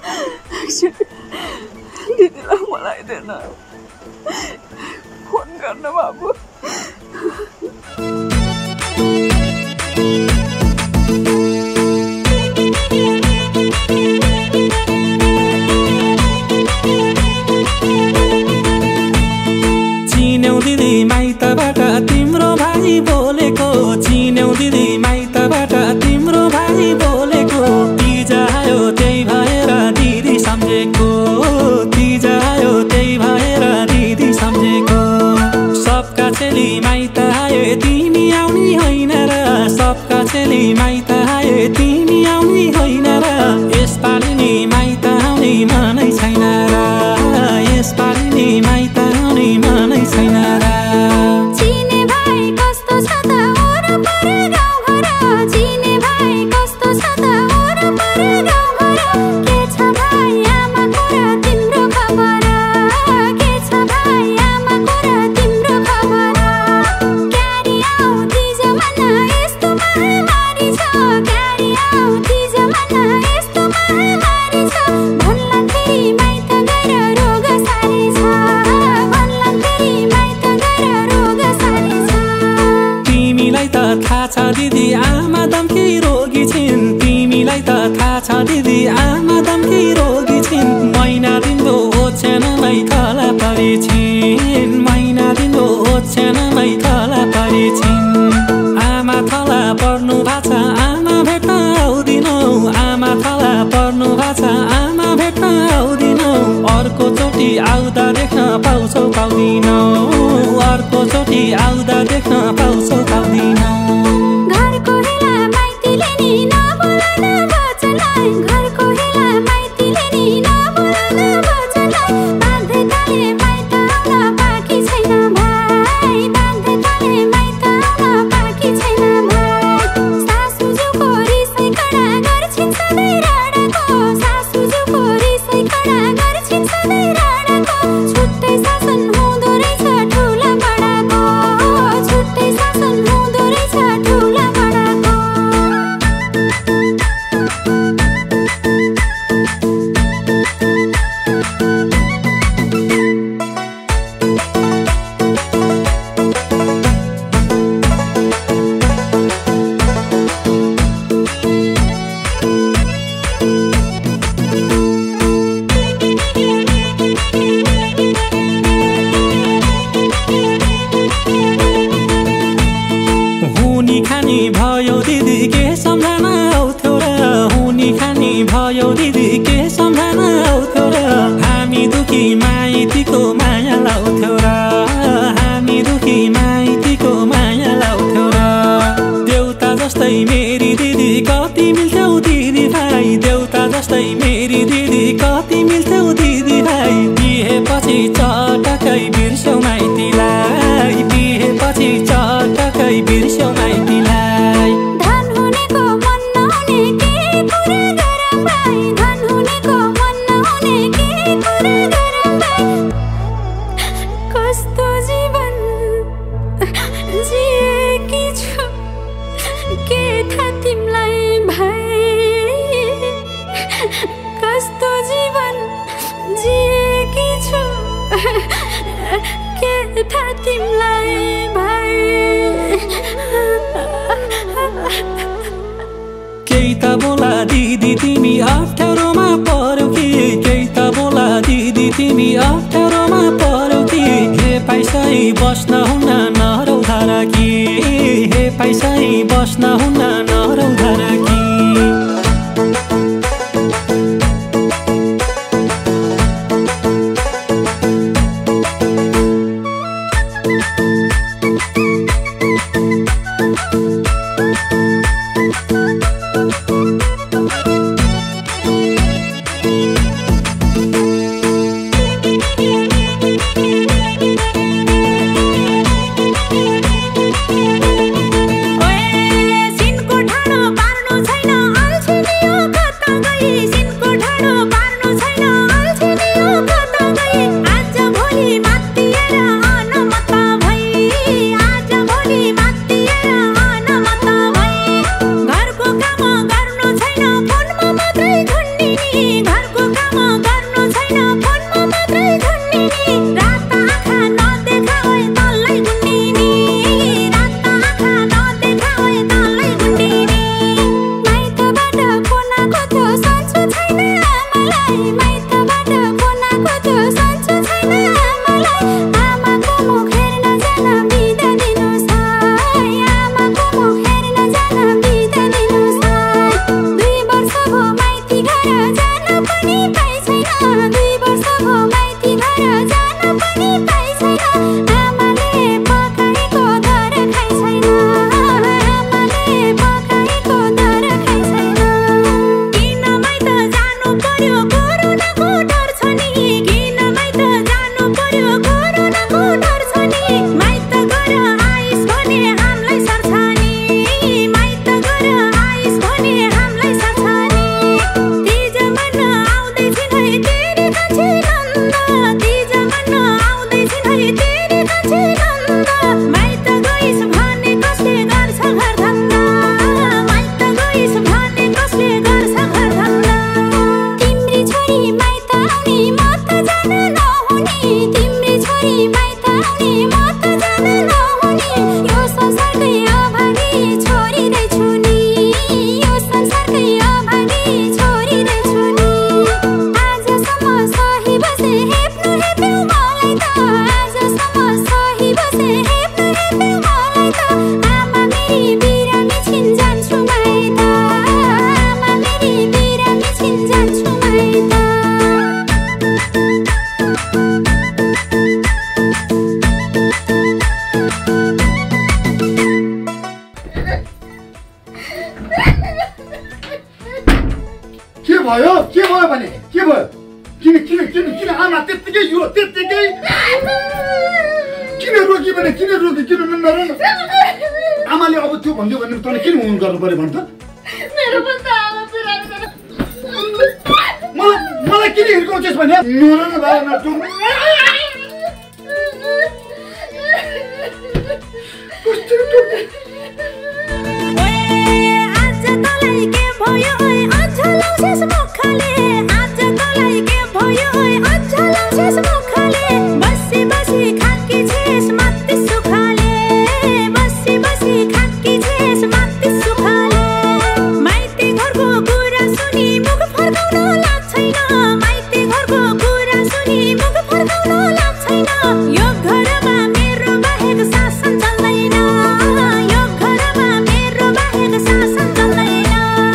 दिदीलाई बोलाइदेन फोन गर्न बाबु चिन्यौ दिदी माइतबाट तिम्रो भाइ बोलेको चिन्यौ दिदी माइतबाट तिम्रो भाइ बोलेको तिजायो त्यही भएर दिदी सम्झेको तिजायो त्यही भएर दिदी सम्झेको सबका चेली माइत आए तिमी आउने होइन र सबका चेली माइत आए तिमी आउने होइन र यसपालि नि माइत आउने मनै छैन र यसपालि नि माइत आउने मनै छैन र चिने भाइ कस्तो छ त वरपर गाउँघर चिने भाइ कस्तो छ त वरपर गाउँघर के छ भाइ आमाको र तिम्रो खबर के छ भाइ आमाको र तिम्रो खबर क्यारी आउँथी जमाना यस्तो महामारी छ क्यारी आउँथी जमाना यस्तो महामारी छ भन्लान् फेरि माइत गएर रोग सारी छ भन्लान् फेरि माइत गएर रोग सारी छ तिमीलाई त थाहा छ दिदी आमा दमकी रोगी छिन् तिमीलाई त थाहा छ दिदी आमा दमकी रोगी छिन् महिना दिनको ओछ्यानमै थला परिछिन् महिना दिनको ओछ्यानमै थला परिछिन् आमा थला पर्नु भएको छ आमा भेट्न आउँदिनौ आमा थला पर्नु भएको छ आमा भेट्न आउँदिनौ अर्को चोटि आउँदा देख्न पाउँछौ पाउँदिनौ अर्को चोटि आउँदा देख्न पाउँछौ पाउँदिनौ घरको हेला माइतीले नि नबोलाउन वचनलाई घरको हेला माइतीले नि नबोलाउन वचनलाई बाँधे ताले माइत आउन बाँकी छैन भाइ बाँधे ताले माइत आउन बाँकी छैन भाइ सासूजुको रिसै कडा गर्छिन् सधैँ राडाको सासूजुको रिसै कडा गर्छिन् सधैँ राडाको छुट्टै शासन हुँदो रहेछ ठुला बडाको छुट्टै शासन हुँदो रहेछ ठुला बडाको हुनी खानी भयो दिदी के सम्झना आउँथ्यो र हुनी खानी भयो दिदी के सम्झना आउँथ्यो र हामी दुखी माइतीको माया लाउँथ्यो र हामी दुखी माइतीको माया लाउँथ्यो र देउता जस्तै मेरी दिदी कति मिल्थ्यौ दिदी भाइ देउता जस्तै मेरी दिदी कति मिल्थ्यौ दिदी भाइ बिहेपछि चटक्कै बिर्स्यौ माइतीलाई बिहेपछि चटक्कै बिर्स्यौ माइतीलाई धन हुनेको मन नहुने के कुरा गरौँ भाइ धन हुनेको मन नहुने के कुरा गरौँ भाइ कस्तो जीवन जिएकी छु के थाहा तिमीलाई भाइ कस्तो जीवन जिएकी छु के थाहा तिमीलाई भाइ केही त बोला दिदी तिमी अप्ठ्यारोमा पर्यौ कि केही त बोला दिदी तिमी अप्ठ्यारोमा पर्यौ कि हे पैसै बस्न हुन्न नरौ धारा कि हे पैसै बस्न हुन्न नरौ धारा कि ओए सिन के भयो भने के भयो किन आमा त्यतिकै यो त्यतिकै किन रोकी भने किन नरन आमाले अब त्यो भन्दियो भने तँले किन हुन गर्नु पर्यो भन् त मेरो पनि त आमा बिरामी मलाई किन हिर्काउँछस् भने नरन भाइ नटु आज तलाई के भयो ओइ अझ लाउँछस् मुखले आज तलाई के भयो ओइ अझ लाउँछस् मुखले बसी खाकी छेस मात्ति सुखाले बसी खाकी छेस मात्ति सुखाले माइती घरको कुरा सुनि मुख फर्काउन लाग्छैन माइती घरको कुरा सुनि मुख फर्काउन लाग्छैन यो घरमा मेरो बाहेक शासन चल्दैन यो घरमा मेरो बाहेक शासन चल्दैन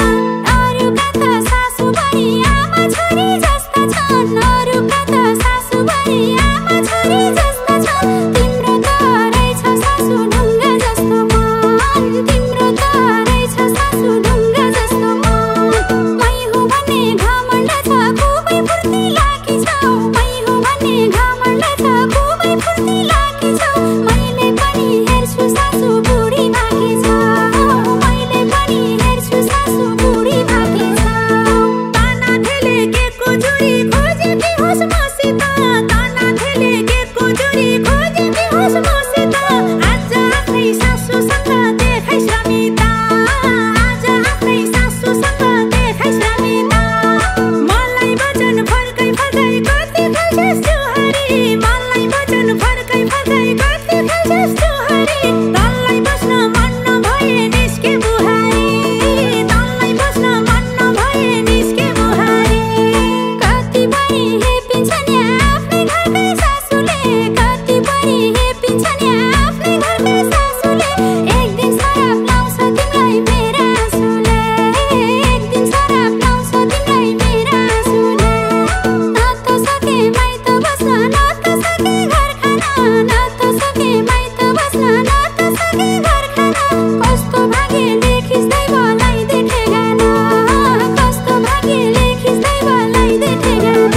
अरूका त सासुबारी आमा छोरी जस्ता छन् अरूका त सासुबारी आमा छोरी जस्ता छन् तिम्रो त रहेछ सासु ढुङ्गा जस्तो मन तिम्रो त रहेछ सासु ढुङ्गा जस्तो मन मै हो भन्ने घमण्ड छ खुबै फुर्ती लागी छौ मै हो भन्ने घमण्ड छ खुबै फुर्ती लागी छौ मैले पनि हेर्छु सासु बुढी भागी छ मैले पनि हेर्छु सासु बुढी भागी छ ताना थेले के कुजुरी खोजे कि होस् मसित ताना थेले के कुजुरी खोजे कि होस् मसित आज आफ्नै सासुसँग देखाइस् रमिता आज आफ्नै सासुसँग देखाइस् रमिता मलाई वचन फर्कै कति खाइछस् जुहरी मलाई वचन फर्कै कति खाइछस् जुहरी तँलाई बस्न मन नभए निस्के बुहारी तँलाई बस्न मन नभए निस्के बुहारी कति पनि हेपिन्छ नि आफ्नै घरकै सासुले कति पनि हेपिन्छ नि आफ्नै घरकै सासुले एक दिन शराब लाउँछ तिमीलाई मेरा आँसुले एक दिन शराब लाउँछ तिमीलाई मेरा आँसुले न त सके माइत बस्न न त सके घर खान न त सके माइत बस्न न त सके घर खान कस्तो भाग्य लेखिस् दैवलाई देखे गान कस्तो भाग्य लेखिस् दैवलाई देखे गान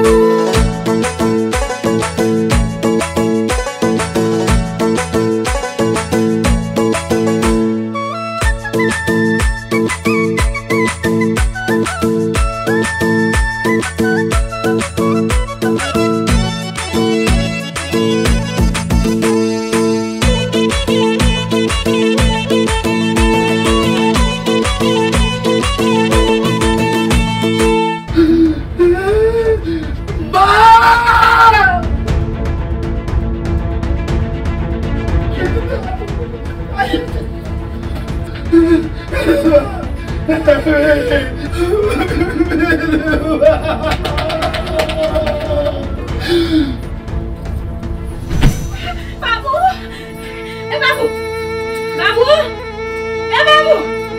बाबु ए बाबु बाबु ए बाबु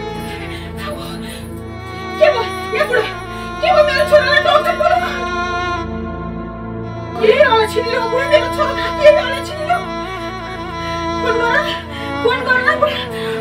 के भयो यहाँ बुढा के भयो मेरो छोरालाई डक्टर बोलाऊ के अला छिनिलो बुढा मेरो छोरा के अला छिनिलो फोन गर न बुढा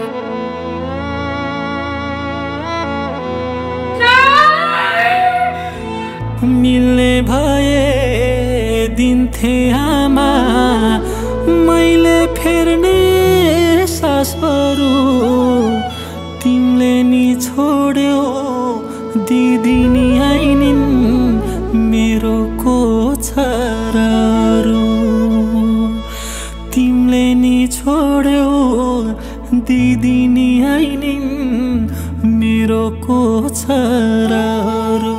मिल्ने भए दिन्थे आमा मैले फेर्ने सासहरू तिमीले नि छोड्यो दिदी नि आइनिन् मेरो कोछराहरू तिमीले नि छोड्यो दिदी नि आइनिन् मेरो कोछराहरू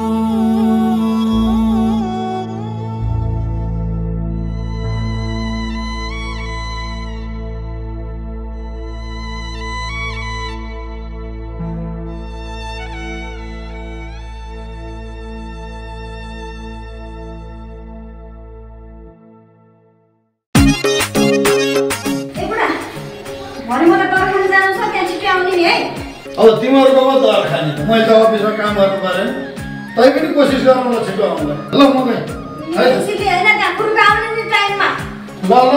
अब तिमीहरूको पो दर खाने मैले त अफिसमा काम गर्नु पऱ्यो तै पनि कोसिस गरौँ ल छिटो आउनुलाई ल म गएँ ल ल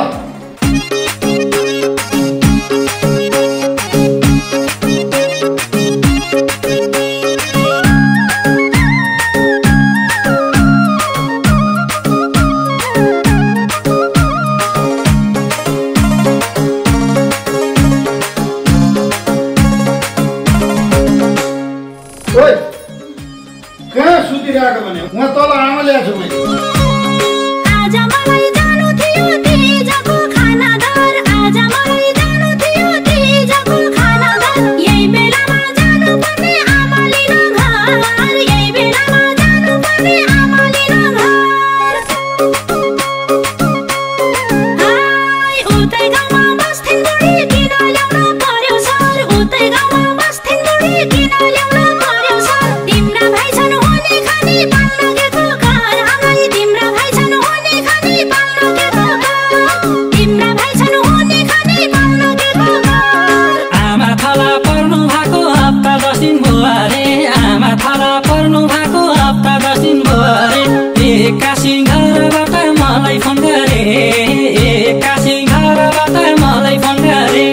भने उहाँ तल आमा ल्याएको छु मैले आज मलाई जानु थियो तिजको खानाघर आज मलाई जानु थियो तिजको खानाघर यही बेलामा जानु पर्ने आमाले घर यही बेलामा जानु पर्ने आमाले घर हाय उतै गाउँमा बस्थिन् बुढी किन ल्याउन पर्यो सर उतै गाउँमा बस्थिन् बुढी किन ल्याउन पर्यो सर तिम्रा भाइ छन् हुने खाने पाल्न गएको घर आमाई तिम्रा भाइ छन् हुने खाने पाल्न गएको घर तिम्रा भाइ छन् हुने खाने पाल्न गएको घर आमा थला पर्नु भएको हप्ता 10 दिन भयो अरे आमा थला पर्नु भएको हप्ता 10 दिन भयो अरे एक्कासी घरबाट मलाई फोन गरे एक्कासी घरबाट मलाई फोन गरे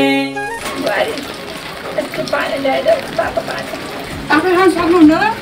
आफै खान सक्नुहुन्न र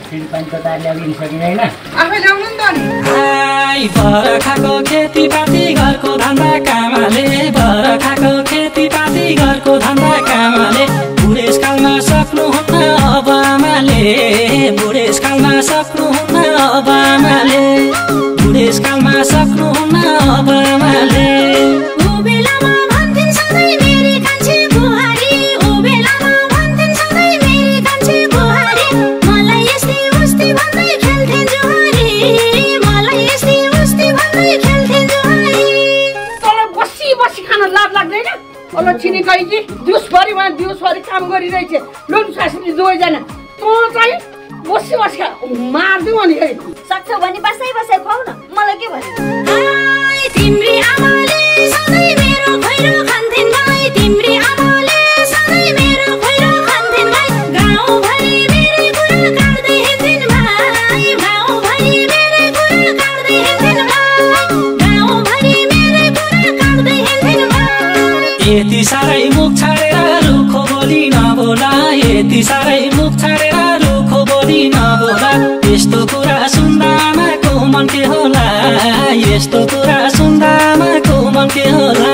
आफै ल्याउनु नि त नि हाई बरखाको खेतीपाती घरको धन्दा कामाले बरखाको खेतीपाती घरको धन्दा कामाले बुढेसकालमा सक्नुहुन्न अब आमाले बुढेसकालमा सक्नुहुन्न अब आमाले बुढेसकालमा सक्नुहुन्न अब आमाले ऊ बेलामा भन्थिन् सधैँ मेरी कान्छी बुहारी ऊ बेलामा भन्थिन् सधैँ मेरी कान्छी बुहारी मलाई यस्तै उस्तै भन्दै खेल्थिन् जुहारी मलाई यस्तै उस्तै भन्दै खेल्थिन् जुहारी तल बसी बसी खान लाज लाग्दैन अल छिनी कैकी दिउँसभरि काम गरिरहेछ लोन सासरी दुवैजना तँ चाहिँ बसी बसी मार्दिउ अनि है सक्छौ भने बसाइ बसाइ खुवाउ न मलाई के भन्नु हाय तिम्री आमाले सधैँ मेरो खैरो खान्थिन् भाइ तिम्री आमाले सधैँ मेरो खैरो खान्थिन् भाइ गाउँभरि मेरै कुरा काट्दै हिँड्थिन् भाइ गाउँभरि मेरै कुरा काट्दै हिँड्थिन् भाइ गाउँभरि मेरै कुरा काट्दै हिँड्थिन् भाइ यति साह्रै मुख छाडेर रुखो बोली नबोला यति साह्रै मुख छाडेर रुखो बोली नबोला यस्तो कुरा सुन्दा आमाको मन के होला यस्तो कुरा सुन्दा आमाको मन के होला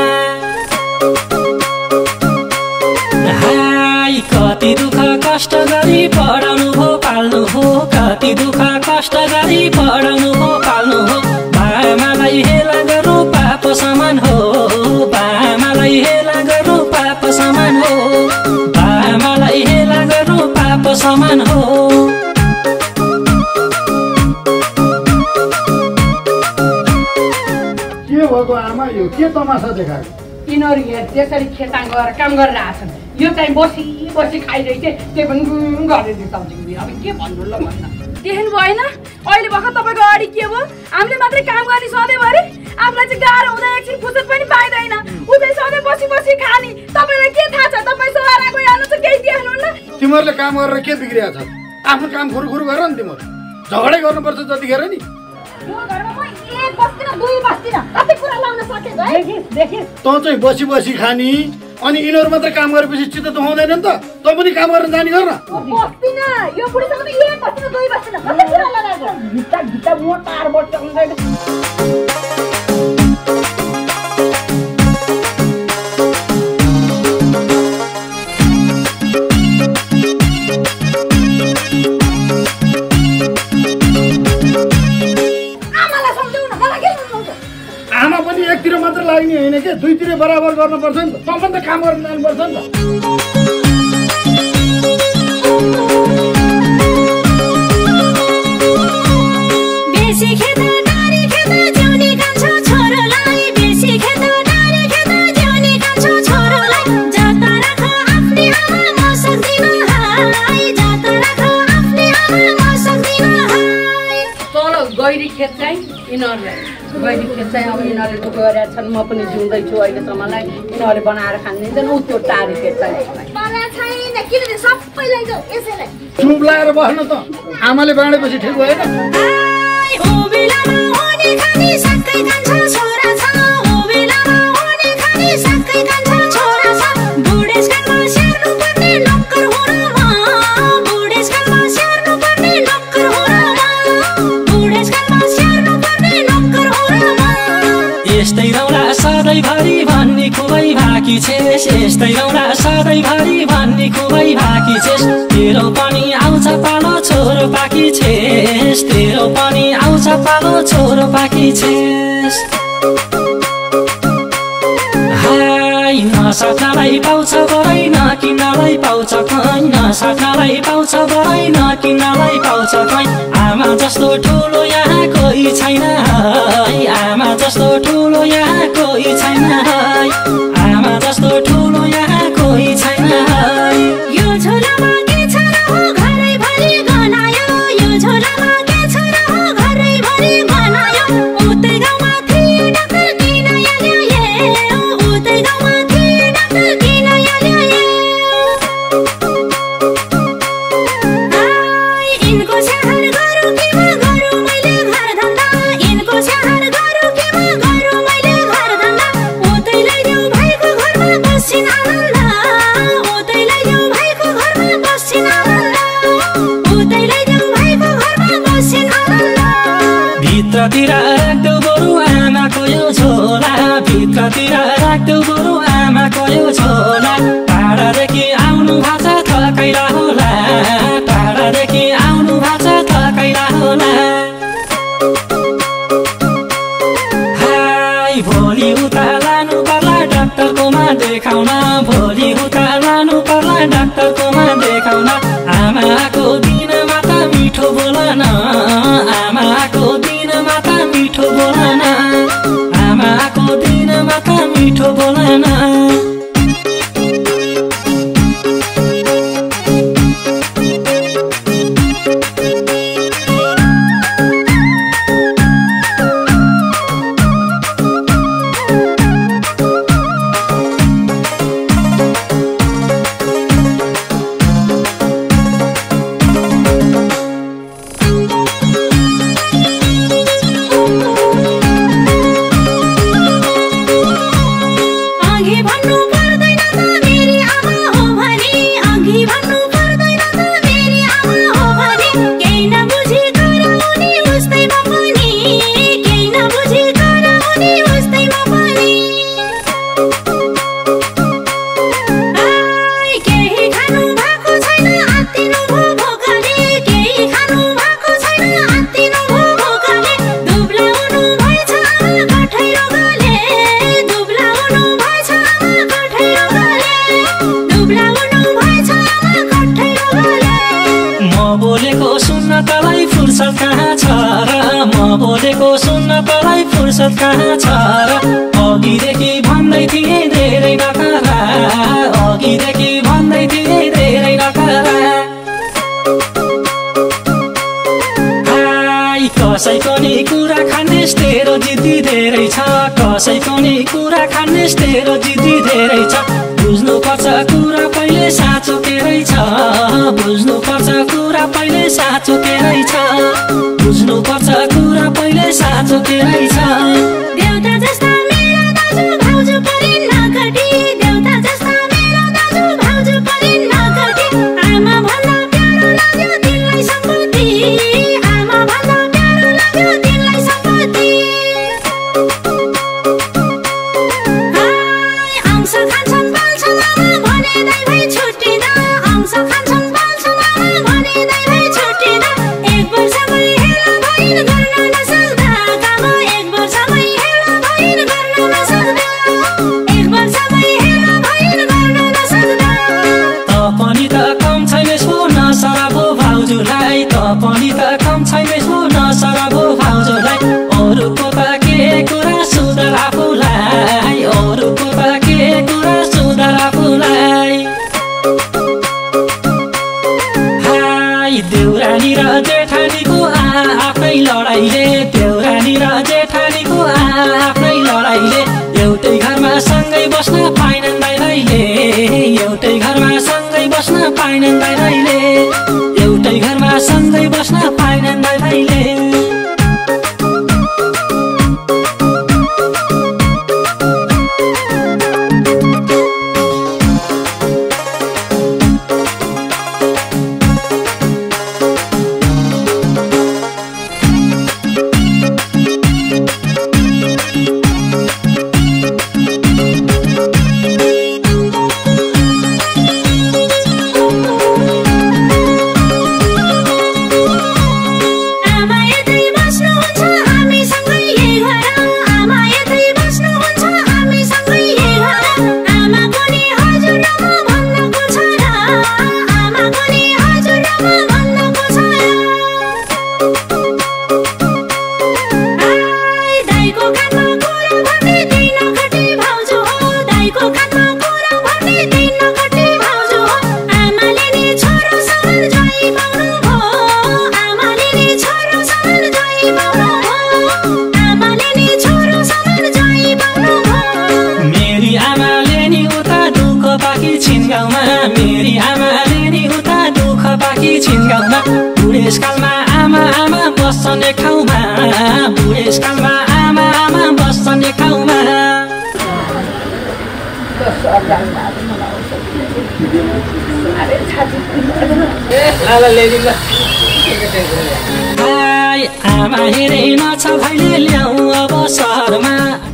हाय कति दुःख कष्ट गरी पढाउनु भो पाल्नु भो कति दुःख कष्ट गरी पढाउनु भो पाल्नु हो बामालाई हेला गर्नु पाप समान हो बामालाई हेला गर्नु पाप समान हो बामालाई हेला गर्नु पाप समान हो के भएको आमा यो के तमासा देखाएको यिनीहरू यहाँ त्यसरी खेताङ गएर काम गरेर आछन् यो चाहिँ बसी बसी खाइरहेछ त्यही पनि गरेर दिन्छ अब के भन्नु ल भन्न देख्नु भएन अहिले भर्खर तपाईँको अगाडि के भयो हामीले मात्रै काम गर्ने सधैँभरि आफूलाई चाहिँ गाह्रो हुँदा एकछिन फुर्सद पनि पाइँदैन ऊ चाहिँ सधैँ बसी बसी खाने तपाईँलाई के थाहा छ तपाईँ सहाराको आउनु चाहिँ केही देख्नुहुन्न तिमीहरूले काम गरेर के बिग्रिया छ आफ्नो काम खुरुखुरु गर नि तिमीहरू झगडै गर्नुपर्छ जतिखेर नि यो घरमा म एक बस्दिन दुई बस्दिन कति कुरा लाउन सकेछ है देखिस् तँ चाहिँ बसी बसी खानी अनि यिनीहरू मात्रै काम गरेपछि चित्त त हुँदैन नि त तँ पनि काम गर्न जानी गर न बस्दिन यो बुढीसँग त एक बस्दिन दुई बस्दिन कति कुरा लगाएको भित्ता भित्ता म तार बट्छ हुँदैन आमा पनि एकतिर मात्र लाग्ने होइन के दुईतिर बराबर गर्नुपर्छ नि त तँ पनि त काम गर्न जानुपर्छ नि त बेसी खेत डारी खेत जिउने कान्छ छोरोलाई बेसी खेत डारी खेत जिउने कान्छ छोरोलाई जाता राख आफ्नी आमा म सक्दिन हाय जाता राख आफ्नी आमा म सक्दिन हाय तल गैरी खेत चाहिँ यिनीहरूलाई गैरी खेत चाहिँ अब यिनीहरूले दुःख गरेका छन् म पनि जिउँदैछु अहिलेसम्मलाई यिनीहरूले बनाएर खाँदैन ऊ त्यो टारी खेत चाहिँ मलाई छैन किनभने सबैलाई जाऊ यसैलाई चुप लगाएर बस्न त आमाले बाँडेपछि ठिक भएन हाय ओ बेलामा हुने खाने सबै कान्छ छोरा छ ओ बेलामा हुने खाने सबै कान्छ छोरा छ बुढेसकालमा स्याहार्नु पर्ने नोकर हो र म बुढेसकालमा स्याहार्नु पर्ने नोकर हो र म बुढेसकालमा स्याहार्नु पर्ने नोकर हो र म यस्तै रौला सधैँभरि भन्ने खुबै भाकी छेस यस्तै रौला सधैँभरि भन्ने खुबै भाकी छेस तेरो पनि आउँछ पालो छोरो पाकी छेस तेरो पनि पालो छोरो पाकी छेस हाय नसक्नलाई पाउँछ बरै नकिन्नलाई पाउँछ खै नसक्नलाई पाउँछ बरै नकिन्नलाई पाउँछ खै आमा जस्तो ठुलो यहाँ कोही छैन है आमा जस्तो ठुलो यहाँ कोही छैन है आमा जस्तो ठुलो यहाँ कोही छैन है यो झोलामा के छ र हो घरैभरि गनायो यो झोलामा के छ र हो घरैभरि गनायो उतै गाउँमा थिए डाक्टर किन ल्यायो उतै गाउँमा थिए डाक्टर किन ल्यायो इनको स्याहार गरौँ कि म गरौँ मैले घर धन्दा इनको स्याहार गरौँ कि म गरौँ मैले घर धन्दा उतै लैदेऊ भाइको घरमा बस्छिन् आनन्द उतै लैदेऊ भाइको घरमा बस्छिन् आनन्द उतै लैदेऊ भाइको घरमा बस्छिन् आनन्द भित्रतिर राख्देऊ बरु आमाको यो झोला भित्रतिर राख्देऊ बरु आमाको यो झोला टाढादेखि आउनु भएको छ थकाइला होला टाढादेखि आउनु भएको छ थकाइला होला हाय भोलि उता लानु पर्ला डाक्टरकोमा देखाउन भोलि उता लानु पर्ला डाक्टरकोमा देखाउन आमाको दिनमा त मिठो बोलन आमाको दिनमा त मिठो बोलन आमाको दिनमा त मिठो बोलन अघि भन्नु पर्दैन त मेरी आमा हो भनी अघि भन्नु पर्दैन त मेरी आमा हो भनी केही नबुझी कराउने उस्तैमा पनि केही नबुझी कराउने उस्तैमा पनि केही खानु भएको छैन आत्तिनु भो भोकले केही खानु भएको छैन आत्तिनु भो भोकले दुब्लाउनु भएछ आमा गठै रोगले दुब्लाउनु भएछ आमा गठै रोगले दुब्लाउनु भएछ आमा गठै रोगले म बोलेको सुन्न तलाई फुर्सद कहाँ छ र म बोलेको सुन्न तलाई फुर्सद कहाँ छ र अघिदेखि भन्दै थिएँ धेरै नकरा अघिदेखि भन्दै थिएँ धेरै नकरा हाय कसैको नि कुरा खानेस तेरो जिद्दी धेरै छ कसैको नि कुरा खानेस तेरो जिद्दी धेरै छ बुझ्नुपर्छ कुरा पहिले साँचो के रहेछ बुझ्नुपर्छ कुरा पहिले साँचो के रहेछ बुझ्नुपर्छ कुरा पहिले साँचो के रहेछ देउता जस्ता मेरा दाजु भाउजू परिन् नकटी देउता जस्ता मेरा दाजु भाउजू परिन् नकटी आमा भन्दा प्यारो लाग्यो तिमीलाई सम्पत्ति आमा भन्दा प्यारो लाग्यो तिमीलाई सम्पत्ति अंश खान्छन् बाल्छन् आमा भने दाइ भाइ छुट्टिँदा अंश खान्छन् बाल्छन् आमा भने दाइ भाइ छुट्टिँदा एक वर्षमै हेला भइन् गर्न नसक्दा काम एक वर्षमै हेला भइन् गर्न नसक्दा एक वर्षमै हेला भइन् गर्न नसक्दा त पनि त कम छैनस् हो नसराबो भाउजूलाई त पनि त कम छैनस् हो नसराबो भाउजूलाई अरूको त के कुरा सुधार आफूलाई अरूको त के कुरा सुधार आफूलाई हाय देउरानी र जेठानीको आफ्नै लडाइँले देउरानी र जेठानीको आफ्नै लडाइँले एउटै घरमा सँगै बस्न पाइनन् दाइ भाइले एउटै घरमा सँगै बस्न पाइनन् दाइ भाइले एउटै घरमा सँगै बस्न पाइनन् दाइ भाइले जय बाबा आमाले नि छोरो समान जय बाबा मेरी आमाले नि उता दुःख पाकी छिनगाउँमा मेरी आमाले नि उता दुःख पाकी छिनगाउँमा बुढेसकालमा आमा आमा बस्छन् एक ठाउँमा बुढेसकालमा आमा आमा बस्छन् एक ठाउँमा आमा हेरेन छ भाइले ल्याउ अब सहरमा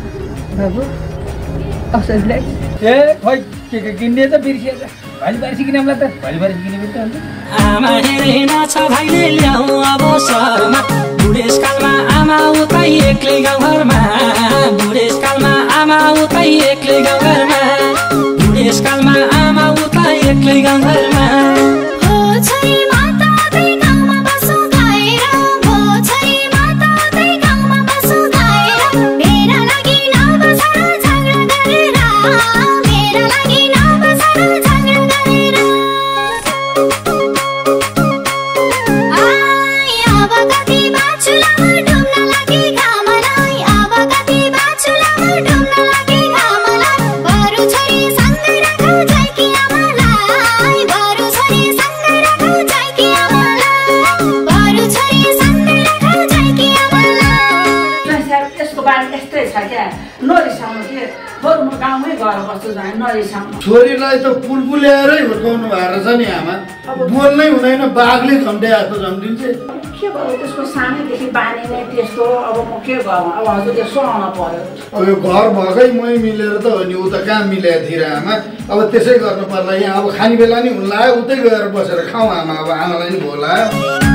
ए खोइ के किन्ने त बिर्सिएछ भोलि पर्सि किन मलाई त भोलि पर्सि किने पनि त अन्त आमा हेरेन छ भाइले ल्याउ अब सहरमा बुढेसकालमा आमा उतै एक्लै गाउँघरमा बुढेसकालमा आमा उतै एक्लै गाउँघरमा बुढेसकालमा आमा उतै एक्लै गाउँघरमा हो छोरी माता उतै गाउँमा बसौँ गएर हो छोरी माता उतै गाउँमा बसौँ गएर मेरा लागि नबसर झगडा गरेर मेरा लागि नबसर झगडा गरेर अब कति बाछुलामा डुब्न लागि घामलाई अब कति बाछुलामा डुब्न लागि घामलाई बरु छोरी सँगै राखौ जाइकी आमालाई बरु छोरी सँगै राखौ जाइकी आमालाई बरु छोरी सँगै राखौ जाइकी आमालाई यसको बारे यस्तै छ क्या नरिसाउनु के बरु म गाउँमै गएर बस्छु जाने नरिसाउनु छोरीलाई त पुलपुल्याएरै हुर्काउनु भएको रहेछ नि आमा बोल्नै हुँदैन बाघले झम्टे जस्तो झम्टिन्छ के गर्नु त्यसको सानैदेखि बानी नै त्यस्तो अब म के गर्नु अब हजुरले सहन पर्यो अब यो घर भएकै मै मिलेर त हो नि ऊ त कहाँ मिलेर थिएर आमा अब त्यसै गर्नु पर्ला यहाँ अब खाने बेला नि हुन लाग्यो उतै गएर बसेर खाउँ आमा अब आमालाई नि बोलायो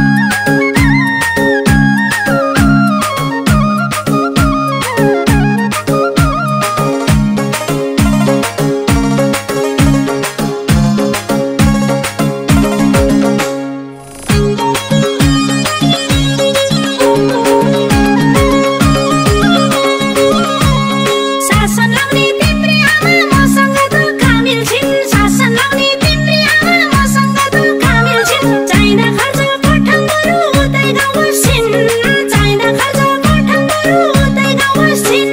शासन लाउने तिम्री आमा मसँग दुःख मिल्छिन् शासन लाउने तिम्री आमा मसँग दुःख मिल्छिन् चाहिँदा खर्च कोठम बरु उतै गाउँ बस्छिन् चाहिँदा खर्च कोठम बरु उतै गाउँ बस्छिन्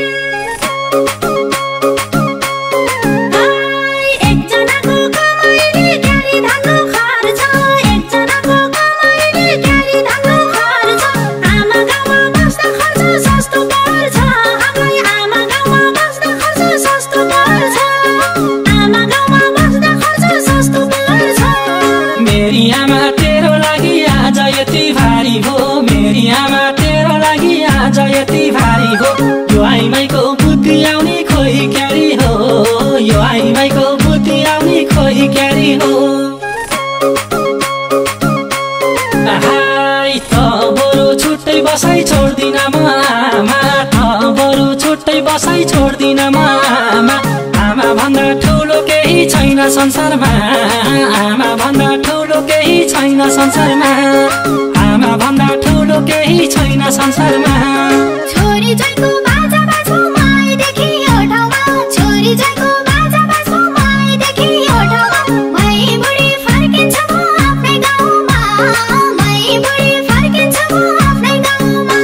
एकजनाको कमाइले क्यारी धानको खर्च एकजनाको कमाइले क्यारी धानको खर्च आमा गाउँमा बस्दा खर्च सस्तो पर्छ हामीलाई आमा गाउँमा बस्दा खर्च सस्तो पर्छ आमा गाउँमा बस्दा खर्च सस्तो पर्छ मेरी आमा तेरो लागि आज यति भारी हो मेरी आमा तेरो लागि आज यति भारी हो यो आइमाईको बुद्धि आउने खोइ क्यारी हो यो आइमाईको बुद्धि आउने खोइ क्यारी हो हाय त बरु छुट्टै बसाइ छोड्दिन म आमा त बरु छुट्टै बसाइ छोड्दिन म आमा आमा भन्दा ठुलो केही छैन संसारमा आमा भन्दा ठुलो केही छैन संसारमा आमा भन्दा ठुलो केही छैन संसारमा छोरी जयको बाजा बाजो माइदेखि यो ठाउँमा छोरी जयको बाजा बाजो माइदेखि यो ठाउँमा मै बुढी फर्किन्छ म आफ्नै गाउँमा मै बुढी फर्किन्छ म आफ्नै गाउँमा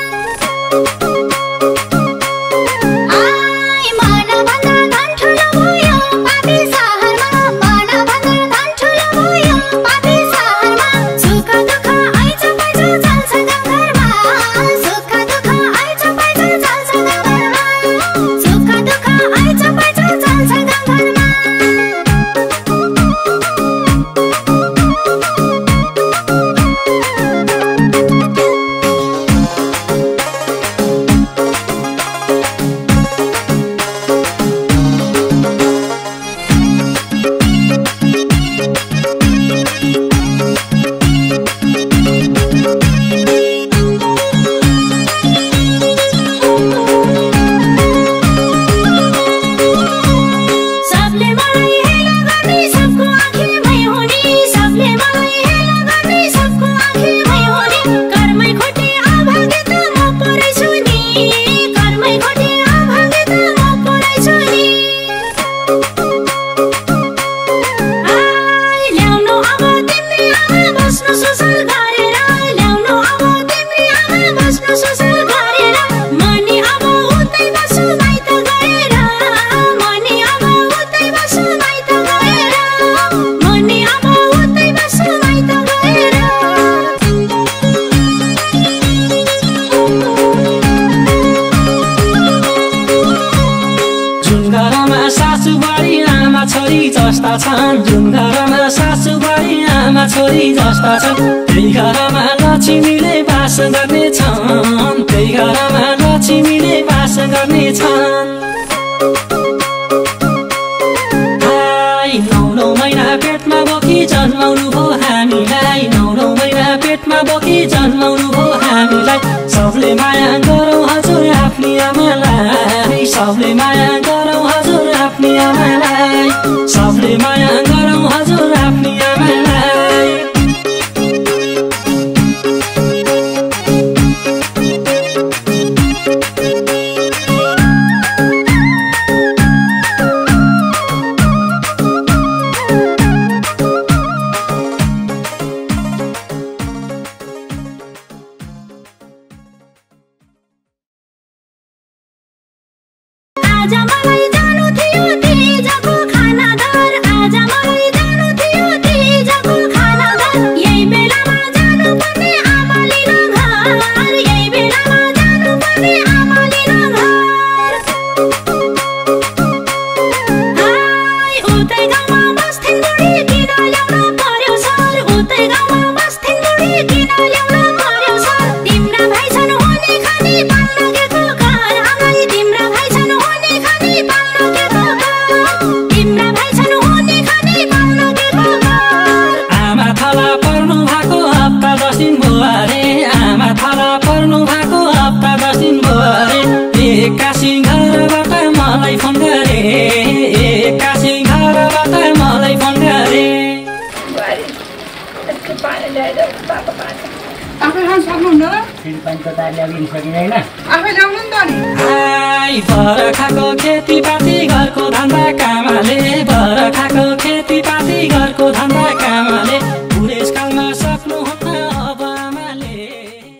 मनभन्दा धन ठुलो भयो पापी सहरमा मनभन्दा धन ठुलो भयो पापी सहरमा सुख दुःख आइज पैज चल्छ गाउँघरमा सुख दुःख आइज पैज चल्छ गाउँघरमा सुख दुःख आइज पैज चल्छ गाउँघरमा छन् जुन घरमा सासु बुहारी आमा छोरी जस्ता छन् त्यही घरमा लक्ष्मीले बास गर्नेछन् त्यही घरमा लक्ष्मीले बास गर्नेछन् 9 महिना पेटमा बोकी जन्माउनु भो हामीलाई 9 महिना पेटमा बोकी जन्माउनु भो हामीलाई सबले माया गरौँ हजुर आफ्नी आमालाई सबले माया गरौँ हजुर आफ्नी आमालाई सबले माया गरौँ हजुर आफ्नी आमालाई बरखाको खेतीपाती घरको धन्दा कामाले बरखाको खेतीपाती घरको धन्दा कामाले